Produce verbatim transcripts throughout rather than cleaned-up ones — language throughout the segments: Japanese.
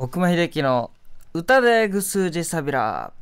奥間秀樹の歌でぐすじさびら。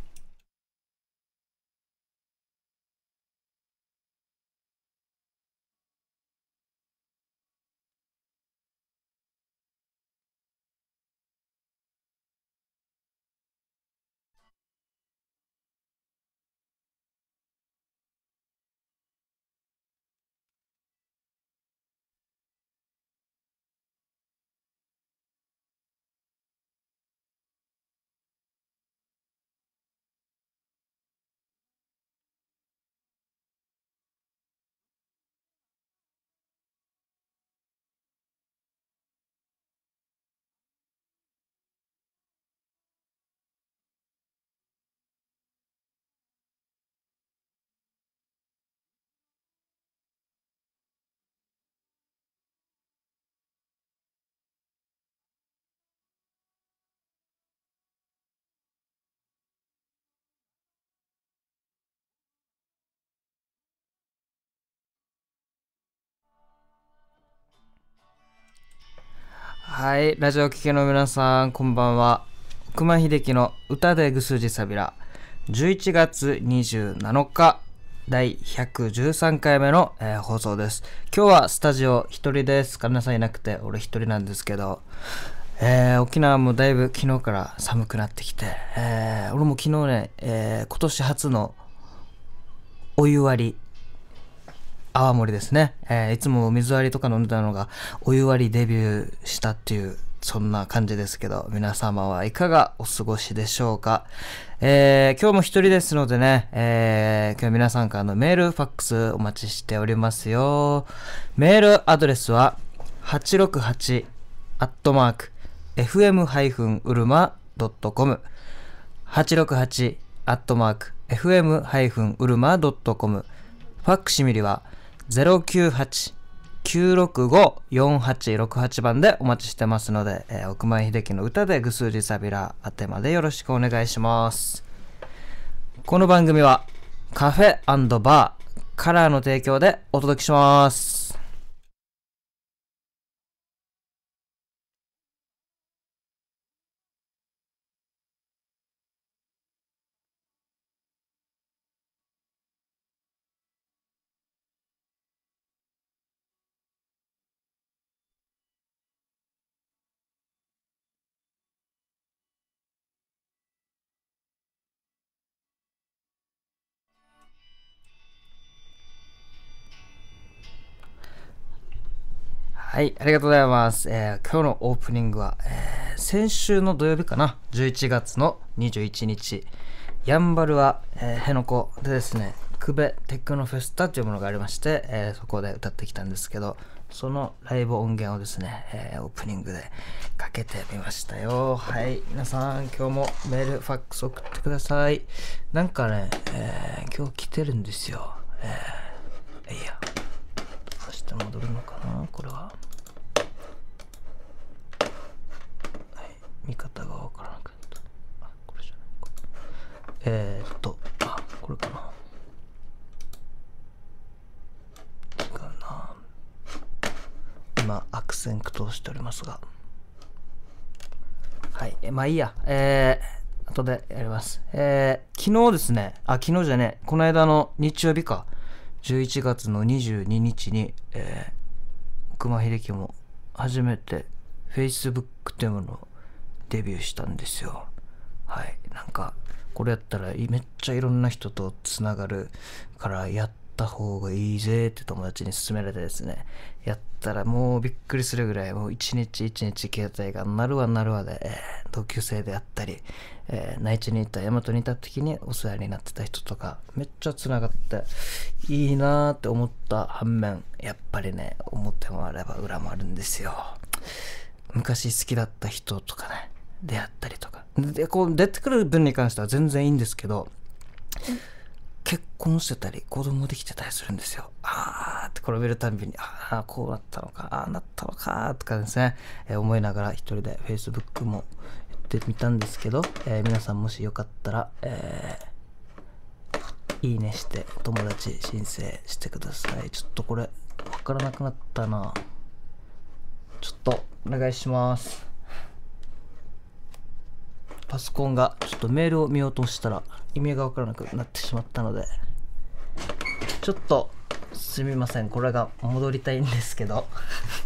はい、ラジオ聴きの皆さん、こんばんは。奥間秀樹の歌でぐすじさびら。じゅういちがつにじゅうなのか、だいひゃくじゅうさんかいめの、えー放送です。今日はスタジオ一人です。金さんいなくて、俺一人なんですけど、えー沖縄もだいぶ昨日から寒くなってきて、えー俺も昨日ね、えー今年初のお湯割り、泡盛ですね、えーいつも水割りとか飲んでたのがお湯割りデビューしたっていうそんな感じですけど、皆様はいかがお過ごしでしょうか。えー今日も一人ですのでね、えー今日皆さんからのメールファックスお待ちしておりますよ。メールアドレスははちろくはちアットマーク エフエム うるま ドットコム はちろくはちアットマーク エフエム うるま ドットコム。 ファックシミリはゼロきゅうはち きゅうろくご よんはちろくはち 番でお待ちしてますので、えー奥間秀樹の歌でぐすじさびらあてまでよろしくお願いします。この番組はカフェ&バーカラーの提供でお届けします。はい、ありがとうございます。えー今日のオープニングは、えー先週の土曜日かな、じゅういちがつのにじゅういちにち、やんばるは、えー辺野古でですね、クベテクノフェスタというものがありまして、えーそこで歌ってきたんですけど、そのライブ音源をですね、えーオープニングでかけてみましたよ。はい、皆さん今日もメール、ファックス送ってください。なんかね、えー今日来てるんですよ。えーいいや。そして戻るのかな、これは。見方がわからなくなった。あ、これじゃないか。えーっと、あ、これかな。違うな。今、悪戦苦闘しておりますが。はい。えまあいいや。えー、後でやります。えー、昨日ですね、あ、昨日じゃねえ、この間の日曜日か、じゅういちがつのにじゅうににちに、えー、奥間秀樹も初めて Facebook っていうものをデビューしたんですよ。はい。なんか、これやったらめっちゃいろんな人とつながるからやった方がいいぜって友達に勧められてですね、やったらもうびっくりするぐらい、もう一日一日携帯がなるわなるわで、えー同級生であったり、えー内地にいた大和にいた時にお世話になってた人とかめっちゃつながっていいなーって思った反面、やっぱりね、表もあれば裏もあるんですよ。昔好きだった人とかね、出会ったりとかで、こう出てくる分に関しては全然いいんですけど、結婚してたり子供できてたりするんですよ。あーってこれを見るたびに、ああこうなったのか、ああなったのかとかですね、えー思いながら一人で Facebook もやってみたんですけど、えー皆さんもしよかったら、えーいいねして友達申請してください。ちょっとこれわからなくなったな。ちょっとお願いします。 パソコンがちょっとメールを見ようとしたら意味がわからなくなってしまったので、ちょっとすみません、これが戻りたいんですけど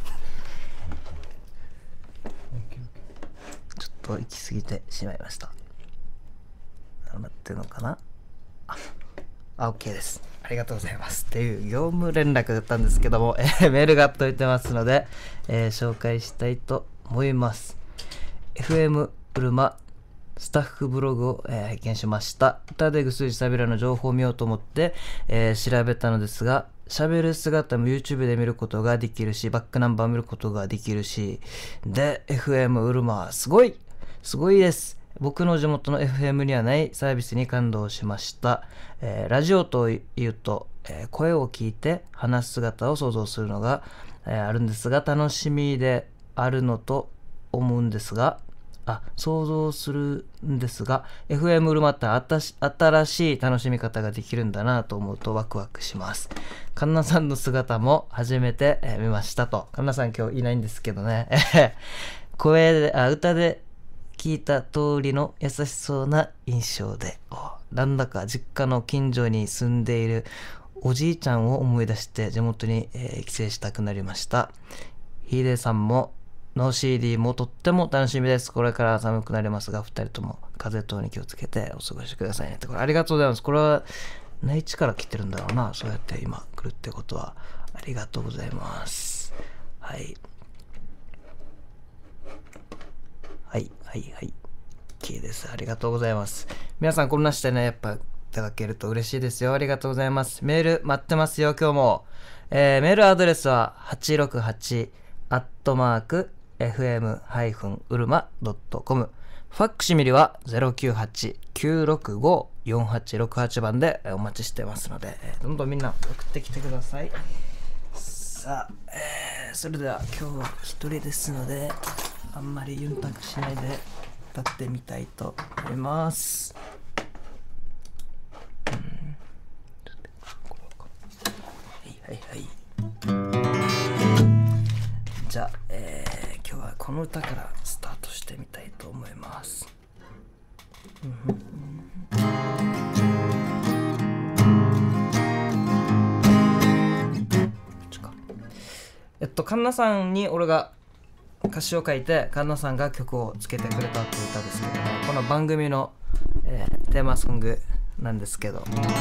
ちょっと行き過ぎてしまいました。どうなってるのかな。ああ、OK です。ありがとうございますっていう業務連絡だったんですけども、えー、メールが届いてますので、えー、紹介したいと思います。 エフエム うるまスタッフブログを、えー、拝見しました。歌でぐすじさびらの情報を見ようと思って、えー、調べたのですが、喋る姿も YouTube で見ることができるし、バックナンバー見ることができるし、で エフエム うるま、すごいすごいです。僕の地元の エフエム にはないサービスに感動しました。えー、ラジオというと、えー、声を聞いて話す姿を想像するのが、えー、あるんですが、楽しみであるのと思うんですが、あ、想像するんですが、エフエム うるまって新しい楽しみ方ができるんだなと思うとワクワクします。カンナさんの姿も初めて、えー、見ましたと。カンナさん今日いないんですけどね。声で、あ、歌で聞いた通りの優しそうな印象で、なんだか実家の近所に住んでいるおじいちゃんを思い出して地元に、えー、帰省したくなりました。ヒデさんもの シーディー もとっても楽しみです。これから寒くなりますが、ふたりとも風邪等に気をつけてお過ごしくださいねって。これありがとうございます。これは内地から来てるんだろうな。そうやって今来るってことはありがとうございます。はい。はいはいはい。OK です。ありがとうございます。皆さんこんなしてね、やっぱいただけると嬉しいですよ。ありがとうございます。メール待ってますよ、今日も。えー、メールアドレスははちろくはちアットマークエフエムうるまドットコム。ファックシミリは ゼロきゅうはちきゅうろくごよんはちろくはち 番でお待ちしてますので、どんどんみんな送ってきてください。さあ、えー、それでは今日は一人ですので、あんまりユンタクしないで歌ってみたいと思います。うん、はいはいはい。じゃあ、えー、今日はこの歌からスタートしてみたいと思います。えっとカンナさんに俺が歌詞を書いて、カンナさんが曲をつけてくれたっていう歌ですけども、この番組の、えー、テーマソングなんですけど、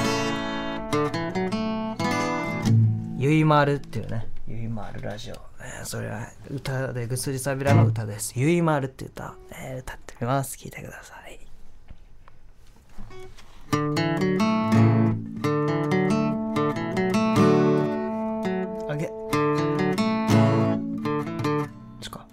ゆいまるっていうね、ゆいまるラジオ、えー、それは歌でぐすじさびらの歌です。ゆいまるっていう歌、えー、歌ってみます。聴いてください。あげちか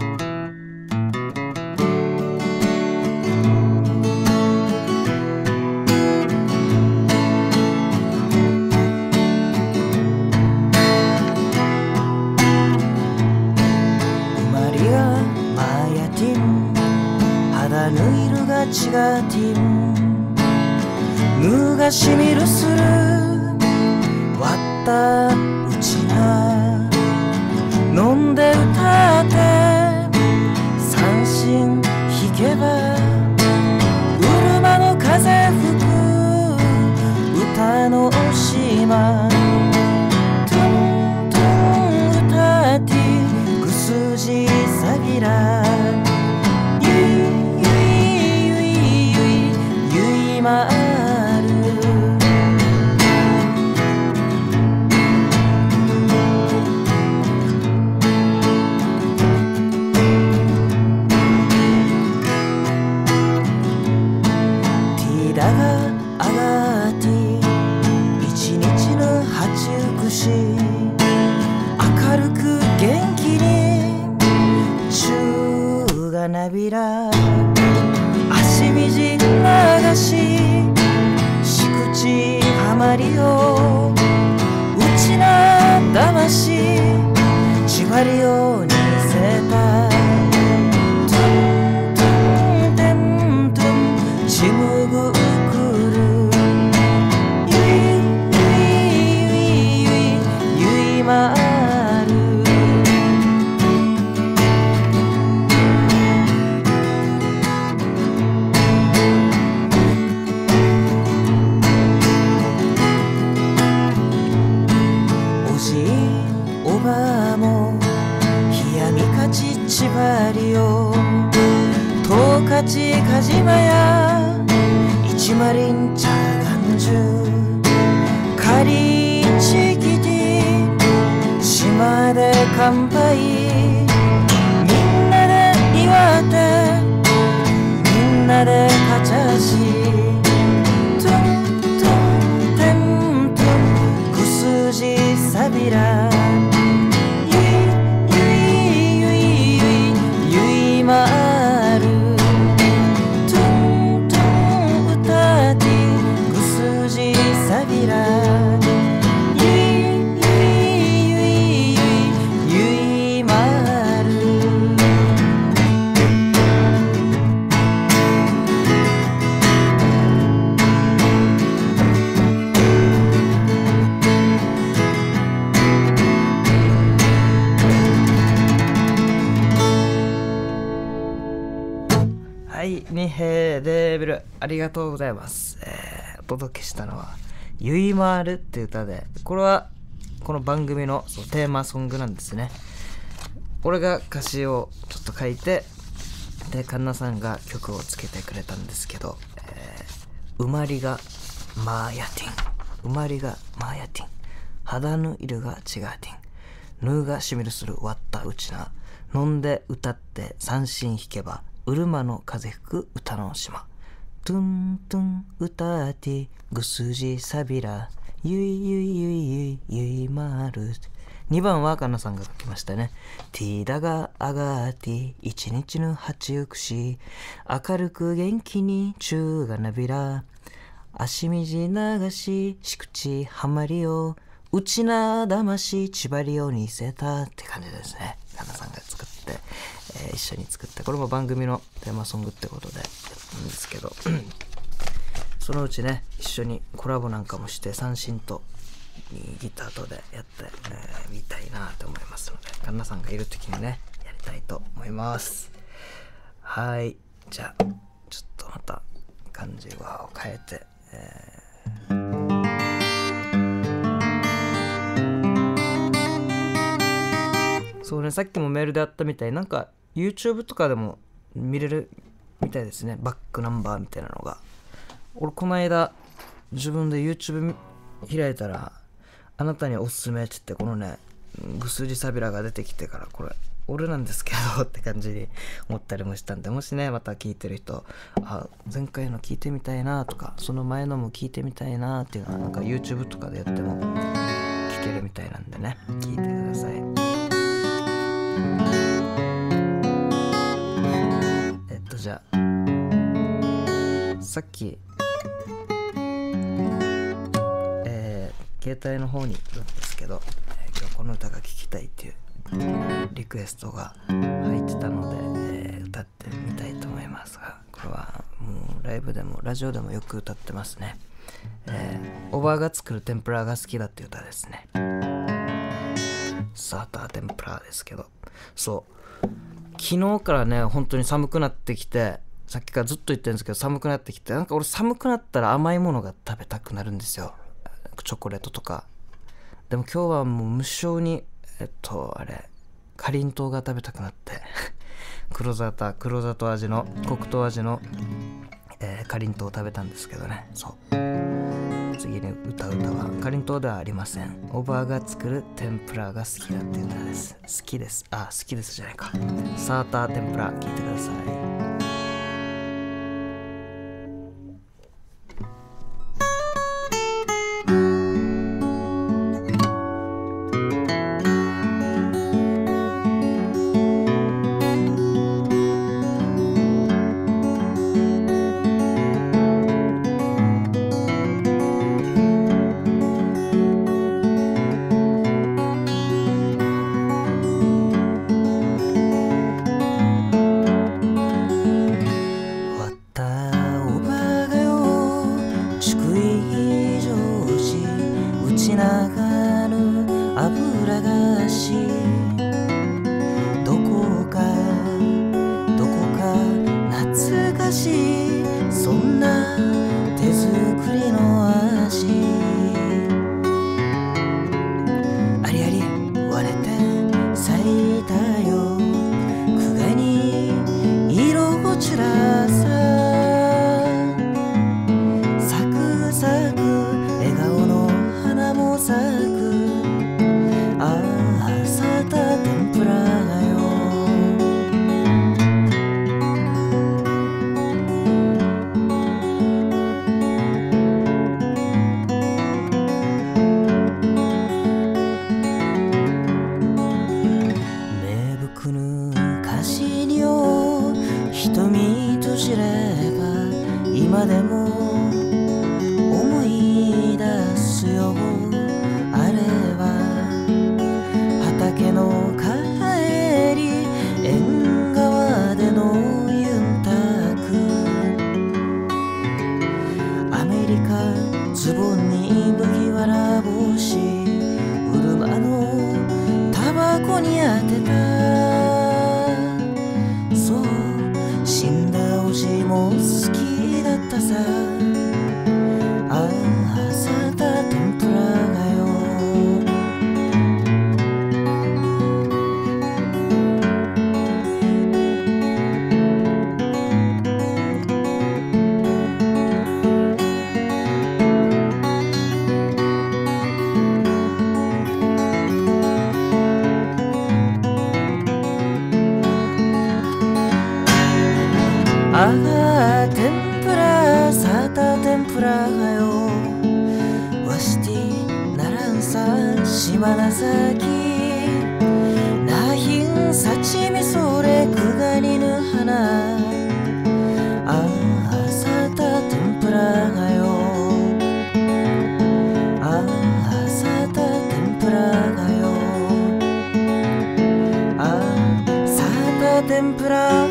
違ってぬがしみるする割ったうちな飲んで歌って三振弾けばうるまの風吹く歌の島トントン歌ってぐすじさびら足みじ流ししくちはまりようちな魂縛りを似せたトントンテントンちむぐくるゆいゆいゆいゆいまじいおばあも冷やみかちちばりよとかちかじまや一まりんちゃがんじゅかりちきて島で乾杯みんなで祝ってみんなでかちゃしトゥントゥンテントゥンくすじさびらゆいゆいゆいゆいゆいまるトゥントゥン歌ってくすじさびらゆいゆいゆいゆいゆいまるはい、にへいレーベルありがとうございます、えー、お届けしたのはゆいまーるって歌で、これはこの番組のそうテーマソングなんですね。俺が歌詞をちょっと書いてでカンナさんが曲をつけてくれたんですけど、えー、うまりがマーヤティンうまりがマーヤティン肌の色が違うティンヌーがしみるする割ったうちな飲んで歌って三振弾けばうるまの風吹く歌の島トゥントゥン歌ってぐすじさびらゆいゆいゆいゆいゆいまるにばんはカンナさんが書きましたね。ティーダがあがって一日の八ゆくし明るく元気に中がなびら足みじ流ししくちはまりをうちなだましちばりを似せたって感じですね。カンナさんが作って、えー、一緒に作ったこれも番組のテーマソングってことでやったんですけどそのうちね一緒にコラボなんかもして三振とギターとでやって、えー、みたいなと思いますのでカンナさんがいる時にねやりたいと思います。はい、じゃあちょっとまた感じを変えて、えー、そうね、さっきもメールであったみたいなんか YouTube とかでも見れるみたいですね、バックナンバーみたいなのが。俺この間自分で YouTube 開いたらあなたにおすすめって言ってこのねぐすじさびらが出てきてからこれ俺なんですけどって感じに思ったりもしたんで、もしねまた聞いてる人あ前回の聞いてみたいなとかその前のも聞いてみたいなっていうのはなんか YouTube とかでやっても聞けるみたいなんでね聞いてください。えっとじゃあさっき携帯の方にいるんですけど、えー、今日この歌が聴きたいっていうリクエストが入ってたので、えー、歌ってみたいと思いますが、これはもうライブでもラジオでもよく歌ってますね。えー、おばあが作る天ぷらが好きだっていう歌ですね。サーター天ぷらですけど、そう昨日からね本当に寒くなってきて、さっきからずっと言ってるんですけど寒くなってきて、なんか俺寒くなったら甘いものが食べたくなるんですよ、チョコレートとか。でも今日はもう無性にえっとあれかりんとうが食べたくなって黒砂糖黒砂糖味の黒糖味の、えー、かりんとうを食べたんですけどね。そう次に歌う歌はかりんとうではありません。おばあが作る天ぷらが好きだっていう歌です。好きですあ好きですじゃないかサーター天ぷら聞いてください。 こに当てた。そう死んだおじも好きだったさ。ああサタ天ぷらがよ。ああ天ぷらサタ天ぷらがよ。わしてならんさ島なさきなひんさちみそれくがにぬ花。ああサタ天ぷらがよ。ああサタ天ぷらがよ。ああサタ天ぷら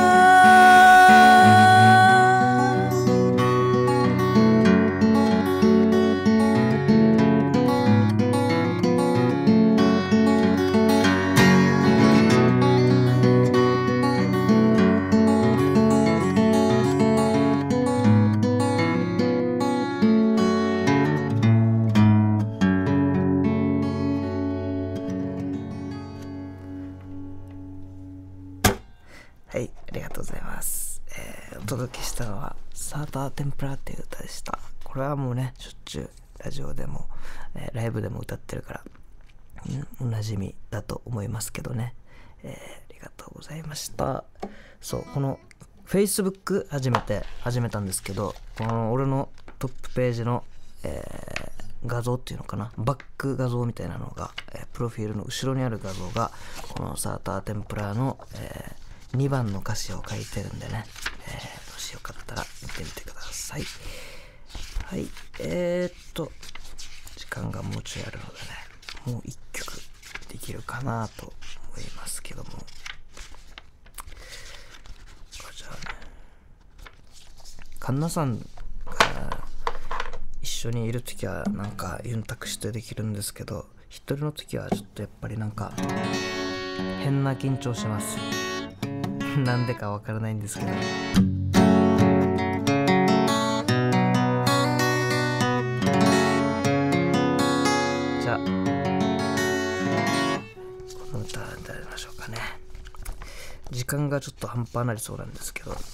はい、ありがとうございます。えー、お届けしたのはサーター天ぷらっていう歌でした。これはもうね、しょっちゅうラジオでも、えー、ライブでも歌ってるから、うん、おなじみだと思いますけどね、えー、ありがとうございました。そう、この Facebook 初めて始めたんですけど、この俺のトップページの、えー、画像っていうのかな、バック画像みたいなのが、えー、プロフィールの後ろにある画像がこのサーター天ぷらの、えーにばんの歌詞を書いてるんでね、えー、もしよかったら見てみてください。はい、えー、っと時間がもうちょいあるのでね、もう一曲できるかなと思いますけども、じゃあね、カンナさんが一緒にいるときはなんかユンタクしてできるんですけど、一人のときはちょっとやっぱりなんか変な緊張します。なんでかわからないんですけど、じゃあこの歌歌いましょうかね。時間がちょっと半端なりそうなんですけど、あ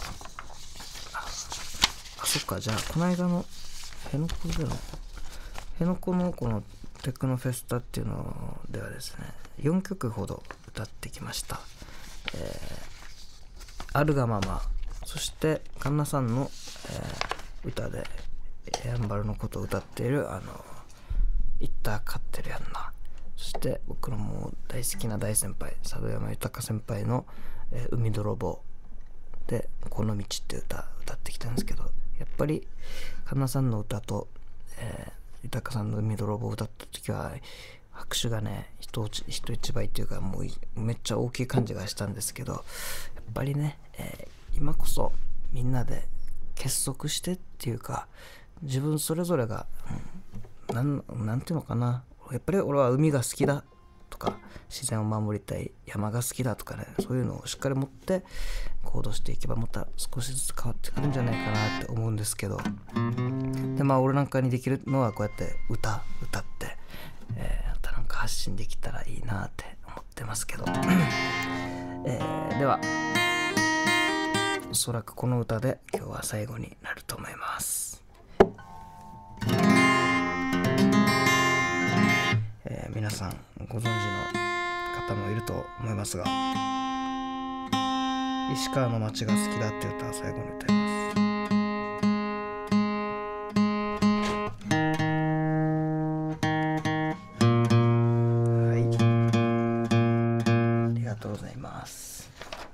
あそっか、じゃあこの間の辺野古での辺野古のこのテクノフェスタっていうのではですね、よんきょくほど歌ってきました。えーあるがまま、そしてカンナさんの、えー、歌でやんばるのことを歌っているあのいった飼ってるやんな、そして僕のもう大好きな大先輩佐渡山豊先輩の、えー、海泥棒でこの道って歌歌ってきたんですけど、やっぱりカンナさんの歌と、えー、豊さんの海泥棒を歌った時は拍手がね人人一倍っていうか、もうめっちゃ大きい感じがしたんですけど、やっぱりね、えー、今こそみんなで結束してっていうか、自分それぞれが、うん、なん、なんていうのかな、やっぱり俺は海が好きだとか自然を守りたい、山が好きだとかね、そういうのをしっかり持って行動していけばまた少しずつ変わってくるんじゃないかなって思うんですけど、でまあ俺なんかにできるのはこうやって歌歌って、えー、またなんか発信できたらいいなって思ってますけど、えー、ではおそらくこの歌で今日は最後になると思います。えー、皆さんご存知の方もいると思いますが、石川の街が好きだっていう歌を最後に歌います。はい、ありがとうございます。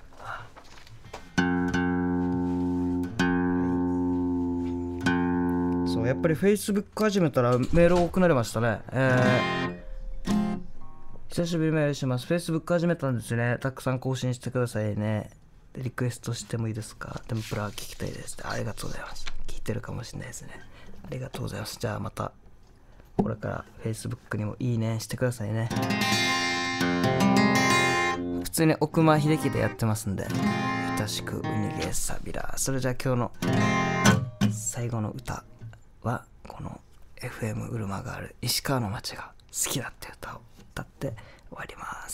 そう、やっぱり Facebook 始めたらメール多くなりましたね。えー、久しぶりにメールします。 Facebook 始めたんですね。たくさん更新してくださいね。でリクエストしてもいいですか？天ぷら聞きたいです。ありがとうございます。聞いてるかもしれないですね。ありがとうございます。じゃあまたこれから Facebook にもいいねしてくださいね。 普通に奥間秀樹でやってますんで、親しくウニゲーサビラ。それじゃあ今日の最後の歌はこの エフエム うるまがある石川の街が好きだって歌を歌って終わります。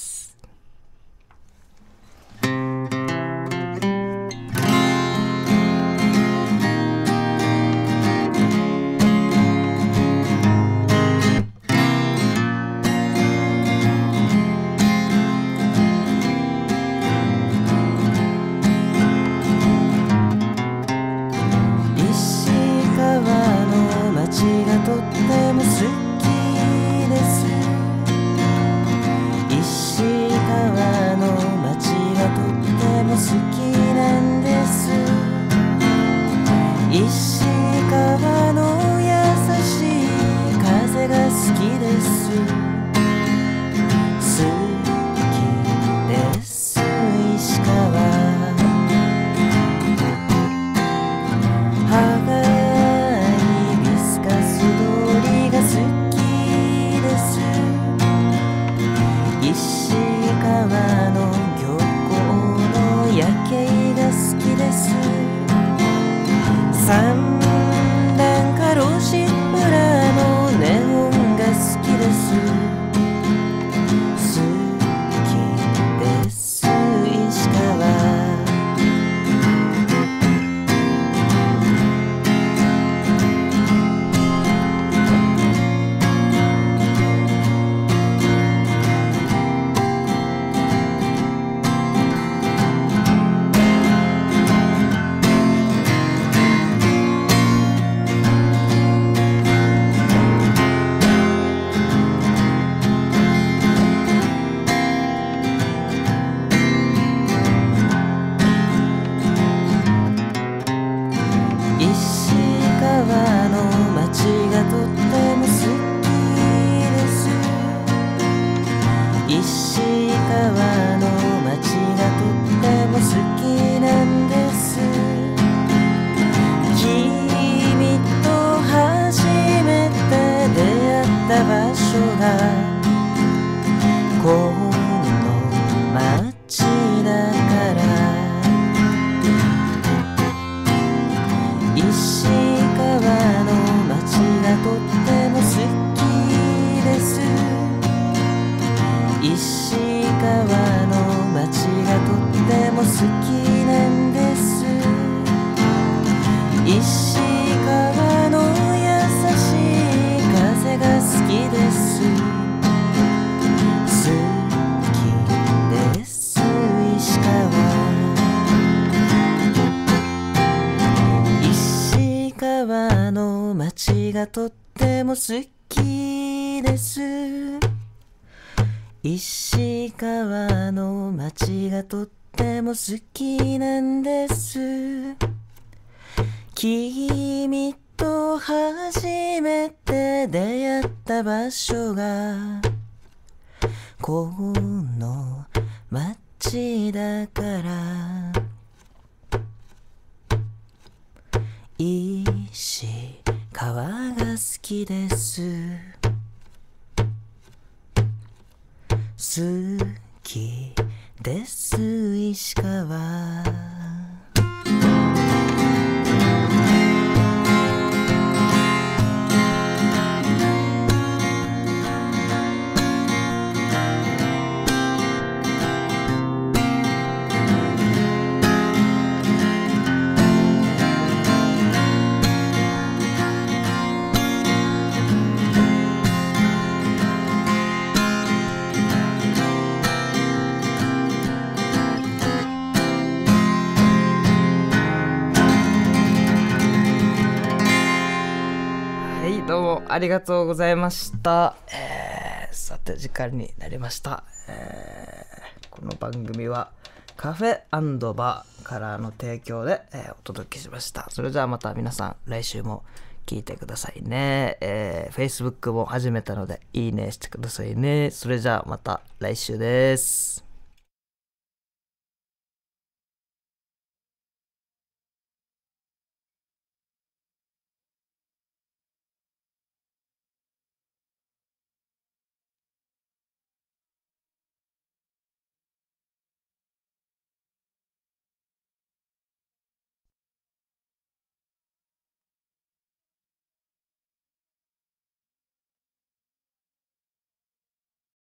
とっても好きです。石川の街がとっても好きなんです。石川の優しい風が好きです。好きです石川。石川の漁港の夜景が好きです。三段カロシ村のネオンが好きです。好きです石川。石川の街がとっても好きなんです。君と初めて出会った場所がこの街だから。石川の街がとっても好きです。石川の街がとっても好きなんです。石川の優しい風が好きです。好きです石川。石川の街がとっても好きです。石川の街がとっても好きなんです。君と初めて出会った場所がこの街だから。石川が好きです。好きです石川。 どうもありがとうございました。えー、さて時間になりました。えー、この番組はカフェ&バーからの提供で、えー、お届けしました。それじゃあまた皆さん来週も聞いてくださいね。えー、Facebook も始めたのでいいねしてくださいね。それじゃあまた来週です。